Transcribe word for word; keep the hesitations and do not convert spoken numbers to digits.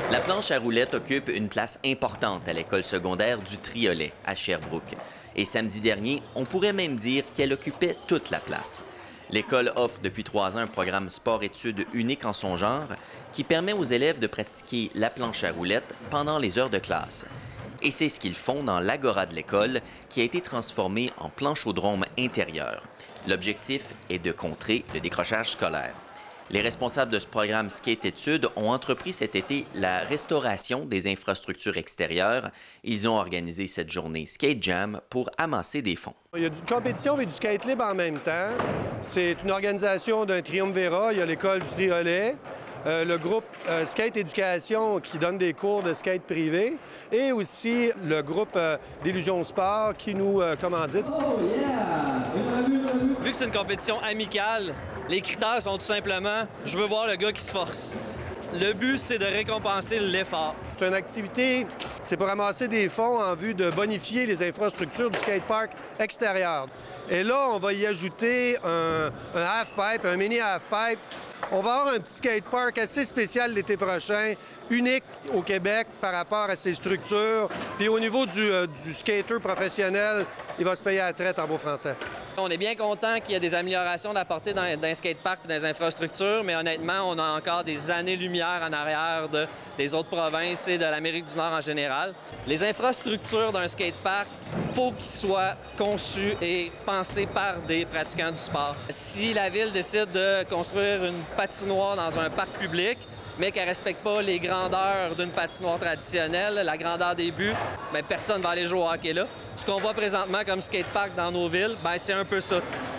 La planche à roulettes occupe une place importante à l'école secondaire du Triolet, à Sherbrooke. Et samedi dernier, on pourrait même dire qu'elle occupait toute la place. L'école offre depuis trois ans un programme sport-études unique en son genre qui permet aux élèves de pratiquer la planche à roulettes pendant les heures de classe. Et c'est ce qu'ils font dans l'agora de l'école qui a été transformée en planchaudrome intérieur. L'objectif est de contrer le décrochage scolaire. Les responsables de ce programme Skate-études ont entrepris cet été la restauration des infrastructures extérieures. Ils ont organisé cette journée Skate Jam pour amasser des fonds. Il y a une compétition et du skate libre en même temps. C'est une organisation d'un triumvirat. Il y a l'école du Triolet, euh, le groupe euh, Skate Éducation qui donne des cours de skate privé et aussi le groupe euh, d'Illusion Sport qui nous euh, commandite. Oh yeah! Vu que c'est une compétition amicale, les critères sont tout simplement « je veux voir le gars qui se force ». Le but, c'est de récompenser l'effort. C'est une activité, c'est pour ramasser des fonds en vue de bonifier les infrastructures du skatepark extérieur. Et là, on va y ajouter un, un half-pipe, un mini half-pipe. On va avoir un petit skatepark assez spécial l'été prochain, unique au Québec par rapport à ses structures. Puis au niveau du, euh, du skater professionnel, il va se payer à la traite en beau français. On est bien content qu'il y ait des améliorations d'apporter dans, dans les skateparks et dans les infrastructures, mais honnêtement, on a encore des années-lumière en arrière de, des autres provinces et de l'Amérique du Nord en général. Les infrastructures d'un skatepark, il faut qu'ils soient conçues et pensées par des pratiquants du sport. Si la ville décide de construire une patinoire dans un parc public, mais qu'elle ne respecte pas les grandeurs d'une patinoire traditionnelle, la grandeur des buts, bien, personne ne va aller jouer au hockey là. Ce qu'on voit présentement comme skatepark dans nos villes, bien, c'est un peu ça.